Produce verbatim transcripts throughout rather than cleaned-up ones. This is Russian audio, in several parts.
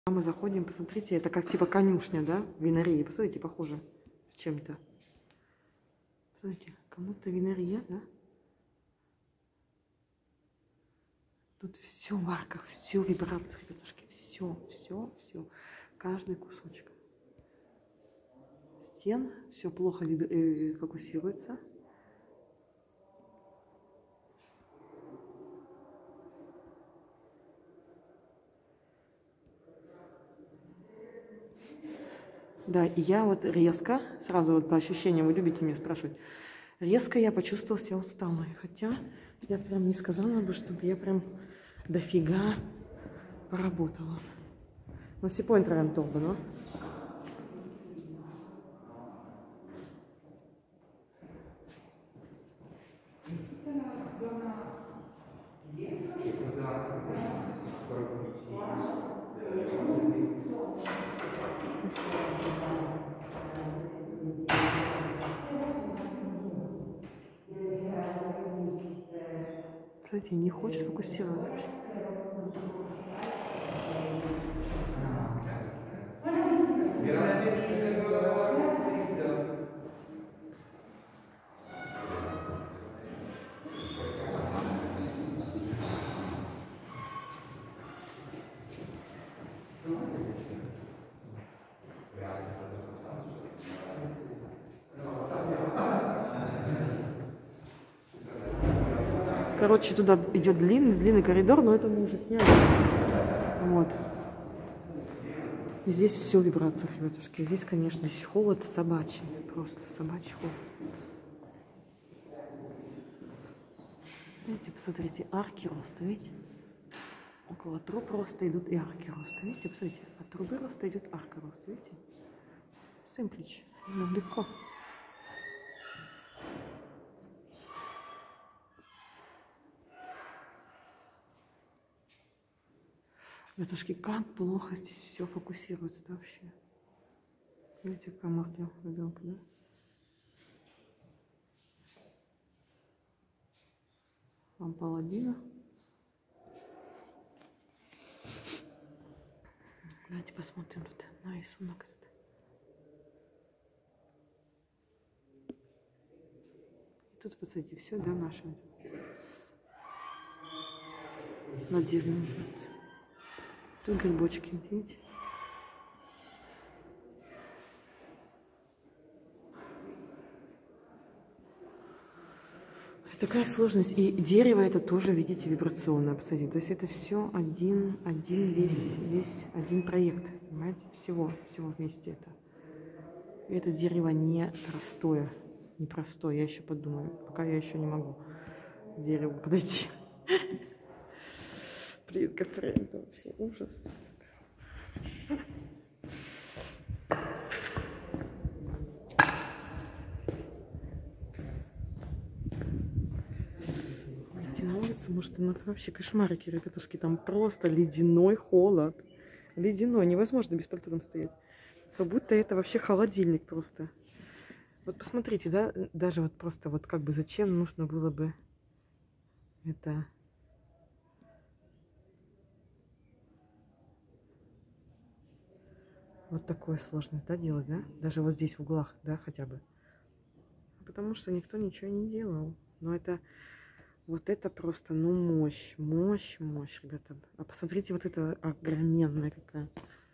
Мы заходим, посмотрите, это как типа конюшня, да, винарии. Посмотрите, похоже чем-то. Посмотрите, кому-то винария, да? Тут все в арках, все вибрации, ребятушки, все, все, все, каждый кусочек. Стен, все плохо э, фокусируется. Да, и я вот резко, сразу вот по ощущениям, вы любите меня спрашивать, резко я почувствовала себя усталой. Хотя я прям не сказала бы, чтобы я прям дофига поработала. Но си по entrare толба, но. Кстати, не хочет фокусироваться. Короче, туда идет длинный, длинный коридор, но это мы уже сняли. Вот. И здесь все в вибрациях, ребятушки. Здесь, конечно, здесь холод собачий. Просто собачий холод. Видите, посмотрите, арки роста, видите? Около труб роста идут и арки роста. Видите, посмотрите, от трубы роста идет арка роста, видите? Симплич. Ну, легко. Ребятушки, как плохо здесь все фокусируется вообще. Видите, какая морда ребенка, да? Вам половина. Давайте посмотрим тут на рисунок. Тут, посмотрите, все, да, наше. На дереве называется. Тут грибочки, видите? Такая сложность. И дерево это тоже, видите, вибрационное, посмотрите. То есть это все один, один весь, весь один проект, понимаете? Всего, всего вместе это. И это дерево не простое, не простое. Я еще подумаю, пока я еще не могу к дереву подойти. Блин, как правильно, вообще ужас. Выйти на улицу, может, ну это вообще кошмарики, ребятушки, там просто ледяной холод. Ледяной, невозможно без пальто там стоять. Как будто это вообще холодильник просто. Вот посмотрите, да, даже вот просто вот как бы зачем нужно было бы это... Вот такую сложность, да, делать, да? Даже вот здесь в углах, да, хотя бы. Потому что никто ничего не делал. Но это, вот это просто, ну, мощь, мощь, мощь, ребята. А посмотрите, вот это огроменная какая.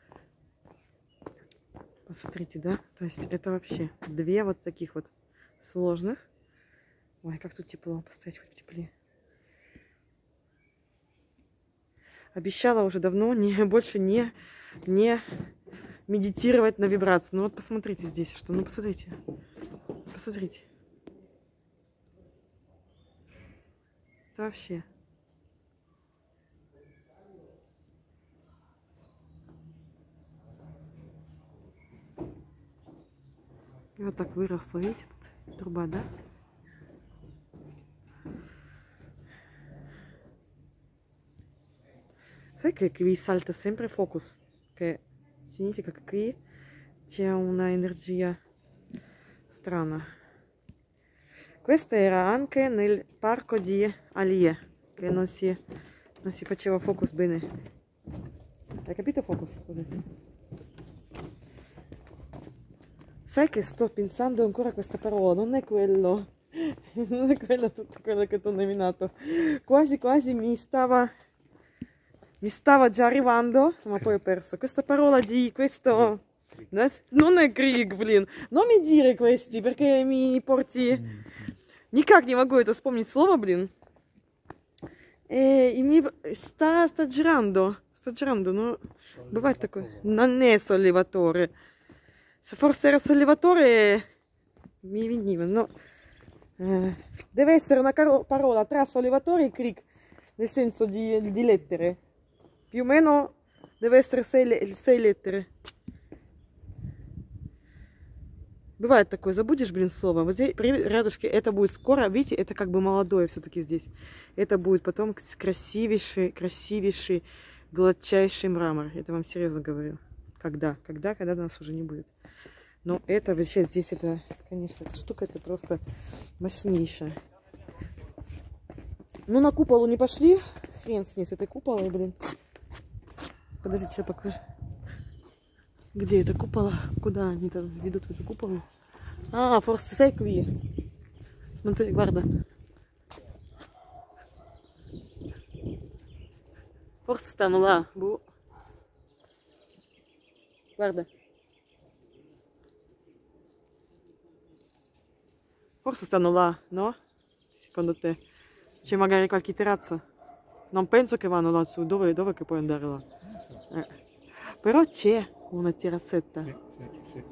Посмотрите, да? То есть это вообще две вот таких вот сложных. Ой, как тут тепло, поставить хоть в тепле. Обещала уже давно не, больше не, не медитировать на вибрации. Ну вот посмотрите здесь, что, ну посмотрите, посмотрите. Это вообще. И вот так выросла, видите, тут труба, да? Sai che qui salta sempre focus, che significa che qui c'è una energia strana. Questa era anche nel parco di Alie, che non si, non si faceva focus bene. Hai capito focus? Così. Sai che sto pensando ancora a questa parola, non è quello, non è quello tutto quello che ti ho nominato. Quasi quasi mi stava, mi stava già arrivando, ma poi ho perso. Questa parola di questo, non è Krieg, блин. Non mi dire questi, perché mi porti... Никак не могу это вспомнить слово, блин. И mi sta, sta girando, sta girando, no? Bывает такое. Non è sollevatore. Se forse era sollevatore mi veniva, no? Eh, deve essere una parola tra sollevatore e Krieg, nel senso di, di lettere. Più o meno deve essere sei, sei lettere. Бывает такое, забудешь, блин, слово. Вот здесь, рядышки, это будет скоро, видите, это как бы молодое все-таки здесь. Это будет потом красивейший, красивейший, гладчайший мрамор. Это вам серьезно говорю. Когда? Когда? Когда нас уже не будет. Но это вообще здесь, это, конечно, эта штука, это просто мощнейшая. Ну, на куполу не пошли. Хрен с ней, с этой куполой, блин. Подожди, что покажу. Где это купола? Куда они там ведут в эту куполу? А, forse sei qui. Смотри, guarda. Forse stanno là. Boh. Guarda. Forse stanno là, no? Secondo te? C'è magari qualche terrazza? Non penso che vanno lassù. Dove, dove che puoi andare là? Eh. Però c'è una terrazzetta. Sì, sì, sì.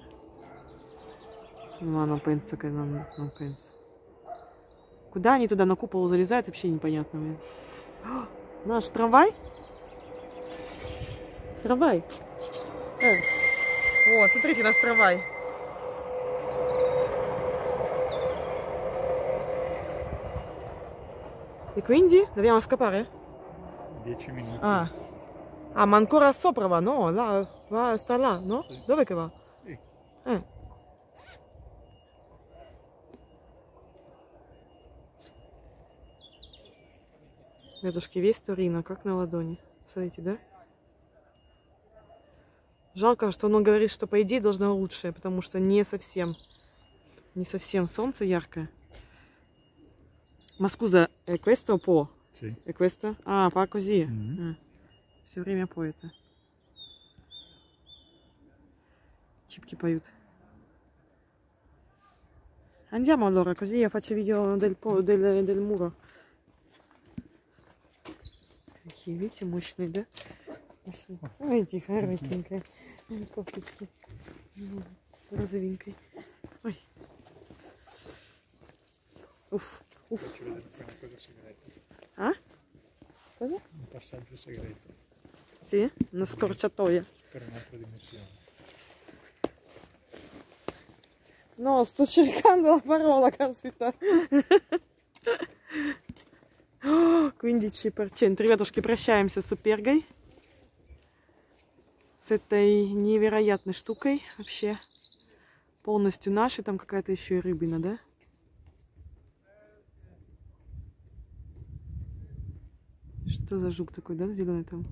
No, non penso che non, non penso. Куда они туда на купол залезают, вообще непонятно. О, наш трамвай? Трамвай. Э. О, смотрите, наш трамвай. E quindi dobbiamo scappare? dieci minuti. Ah. Ah, ma ancora sopra va? No, là, va, sta là, no? Sì. Dove che va? Sì. Eh. Рядышки, весь Торино, как на ладони. Смотрите, да? Жалко, что он говорит, что по идее должно лучше, потому что не совсем, не совсем солнце яркое. Ma scusa, è questo o può? Sì. È questo? Ah, fa così. Mm-hmm. Ah. Все время поет. Cipchi поют. Andiamo allora, così io faccio video del, del, del muro. Какие, видите, мощные, да? Ой, эти хорошенькие. Кофточки. Розовенькой. Ой. Uff, uff. Ah? Cosa? Un passaggio segreto. Sì? Una scorciatoia. Per un'altra dimensione. No, sto cercando la parola, caspita. quindici процентов. Ребятушки, прощаемся с Супергой. С этой невероятной штукой. Вообще полностью нашей. Там какая-то еще и рыбина, да? Что за жук такой, да, зеленый там?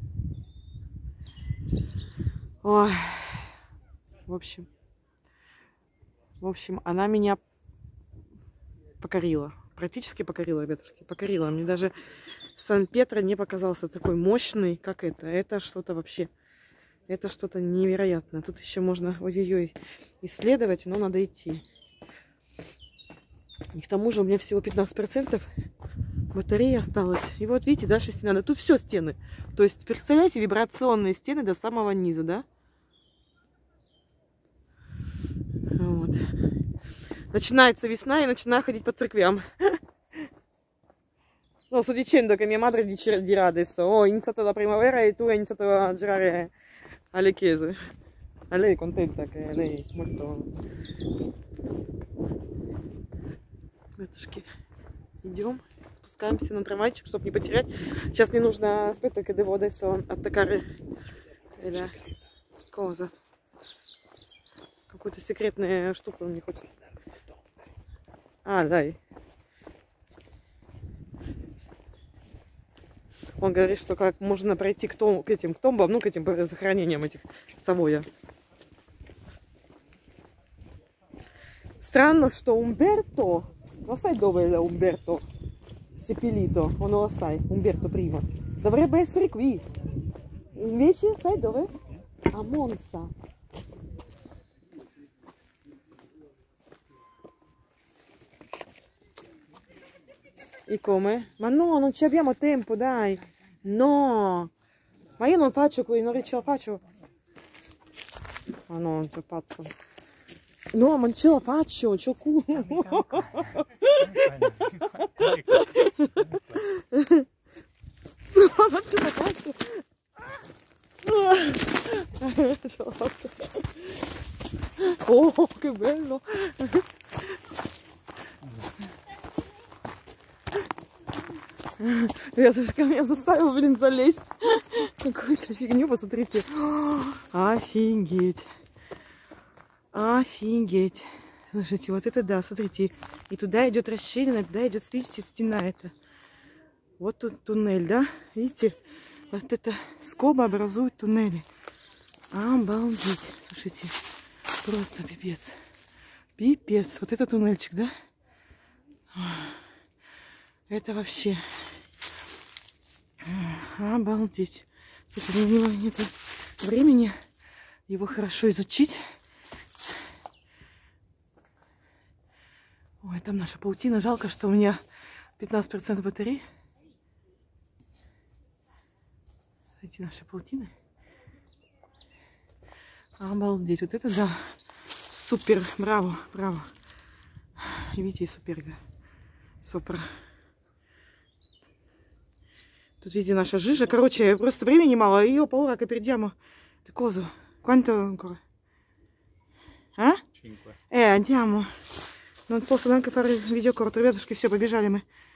Ой. В общем. В общем, она меня покорила. Практически покорила, ребятушки. Покорила. Мне даже Сан-Петро не показался такой мощный, как это. Это что-то вообще... Это что-то невероятное. Тут еще можно ой-ой-ой исследовать, но надо идти. И к тому же у меня всего пятнадцать процентов батареи осталось. И вот видите, дальше стена. Тут все стены. То есть, представляете, вибрационные стены до самого низа, да? Вот. Начинается весна, и начинаю ходить по церквям. No, sto dicendo che mia madre dirà adesso: oh, è iniziata la primavera e tu hai iniziato a girare alle chiese. A lei è contenta, che lei è molto... Ребятушки, идем, спускаемся на трамвайчик, чтобы не потерять. Сейчас мне нужно aspetta che devo adesso attaccare la cosa. Какую-то секретную штуку он не хочет. А, дай. Он говорит, что как можно пройти к, том, к этим к томбам, ну, к этим захоронениям этих Савоя. Странно, что Умберто, lo sai dove è Umberto seppellito, o non lo sai, Umberto prima, dovrebbe essere qui, invece sai dove? A Monza. E come? Ma no, non ci abbiamo tempo, dai. No. Ma io non faccio qui, non ce la faccio. Ma no, non c'è pazzo. No, ma non ce la faccio, c'ho culo. No, non ce la faccio. Oh, che bello. Рядышком меня заставил, блин, залезть. Какую-то фигню, посмотрите. Офигеть. Офигеть. Слушайте, вот это да, смотрите. И туда идет расщелина, туда идет, видите, стена эта. Вот тут туннель, да? Видите? Вот эта скоба образует туннели. Обалдеть. Слушайте, просто пипец. Пипец. Вот это туннельчик, да? Это вообще... Обалдеть. Слушайте, у него нет времени его хорошо изучить. Ой, там наша паутина. Жалко, что у меня пятнадцать процентов батареи. Эти наши паутины. Обалдеть. Вот это да. Супер. Браво. Браво. И видите, суперга. Супер. Тут везде наша жижа. Короче, просто времени mало. Io ho paura che perdiamo le cose. Quanto ancora? Eh? cinque. Eh, andiamo. Non posso neanche fare il video corto. Ребятушки, все, побежали мы.